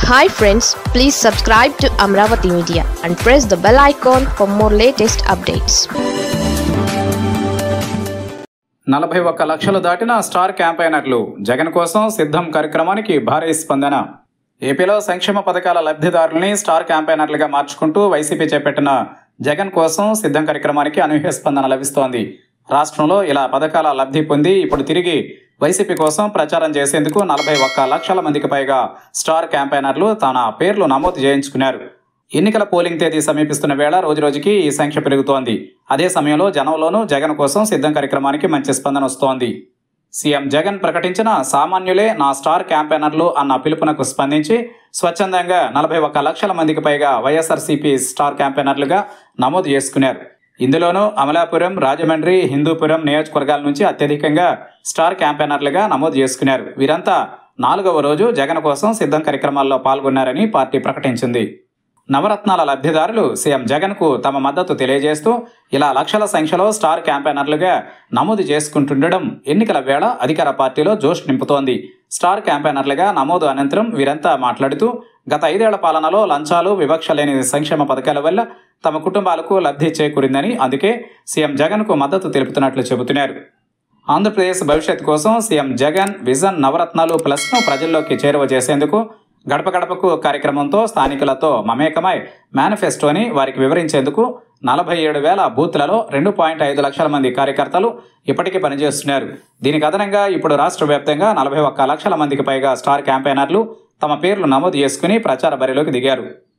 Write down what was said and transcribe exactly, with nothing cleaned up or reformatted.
Hi friends, please subscribe to Amravati Media and press the bell icon for more latest updates. నలభై ఒక్క లక్షలు దాటిన star క్యాంపెయినర్లు Jagan కోసం సిద్ధం కార్యక్రమానికి భారీ స్పందన. ఏపీలో సంక్షేమ పథకాల లబ్ధిదారుల్ని స్టార్ క్యాంపెయినర్లుగా మార్చుకుంటూ వైసీపీ చేపట్టిన జగన్ కోసం సిద్ధం కార్యక్రమానికి అనూహ్య స్పందన లభిస్తోంది. రాష్ట్రంలో ఇలా పథకాల లబ్ధి పొంది ఇప్పుడు తిరిగి వైసీపీ కోసం ప్రచారం చేసేందుకు నలభై ఒక్క లక్షల మందికి పైగా స్టార్ క్యాంపెయినర్లు తన పేర్లు నమోదు చేయించుకున్నారు. ఎన్నికల పోలింగ్ తేదీ సమీపిస్తున్న వేళ రోజురోజుకి ఈ సంఖ్య పెరుగుతోంది. అదే సమయంలో జనంలోనూ జగన్ కోసం సిద్ధం కార్యక్రమానికి మంచి స్పందన వస్తోంది. సీఎం జగన్ ప్రకటించిన సామాన్యులే నా స్టార్ క్యాంపెయినర్లు అన్న పిలుపునకు స్పందించి స్వచ్ఛందంగా నలభై ఒక్క లక్షల మందికి పైగా వైఎస్ఆర్సీపీ స్టార్ క్యాంపెయినర్లుగా నమోదు చేసుకున్నారు. ఇందులోనూ అమలాపురం, రాజమండ్రి, హిందూపురం నియోజకవర్గాల నుంచి అత్యధికంగా స్టార్ క్యాంపెయినర్లుగా నమోదు చేసుకున్నారు. వీరంతా నాలుగవ రోజు జగన్ కోసం సిద్ధం కార్యక్రమాల్లో పాల్గొన్నారని పార్టీ ప్రకటించింది. నవరత్నాల లబ్ధిదారులు సీఎం జగన్కు తమ మద్దతు తెలియజేస్తూ ఇలా లక్షల సంఖ్యలో స్టార్ క్యాంపెయినర్లుగా నమోదు చేసుకుంటుండడం ఎన్నికల వేళ అధికార పార్టీలో జోష్ నింపుతోంది. స్టార్ క్యాంపెయినర్లుగా నమోదు అనంతరం వీరంతా మాట్లాడుతూ గత ఐదేళ్ల పాలనలో లంచాలు, వివక్ష లేని సంక్షేమ పథకాల వల్ల తమ కుటుంబాలకు లబ్ధి చేకూరిందని, అందుకే సీఎం జగన్కు మద్దతు తెలుపుతున్నట్లు చెబుతున్నారు. ఆంధ్రప్రదేశ్ భవిష్యత్తు కోసం సీఎం జగన్ విజన్ నవరత్నాలు ప్లస్ను ప్రజల్లోకి చేరువ చేసేందుకు గడప గడపకు కార్యక్రమంతో స్థానికులతో మమేకమై మేనిఫెస్టోని వారికి వివరించేందుకు నలభై ఏడు వేల బూత్లలో రెండు పాయింట్ ఐదు లక్షల మంది కార్యకర్తలు ఇప్పటికీ పనిచేస్తున్నారు. దీనికి అదనంగా ఇప్పుడు రాష్ట్ర వ్యాప్తంగా నలభై ఒక్క లక్షల మందికి పైగా స్టార్ క్యాంపెయినర్లు తమ పేర్లు నమోదు చేసుకుని ప్రచార బరిలోకి దిగారు.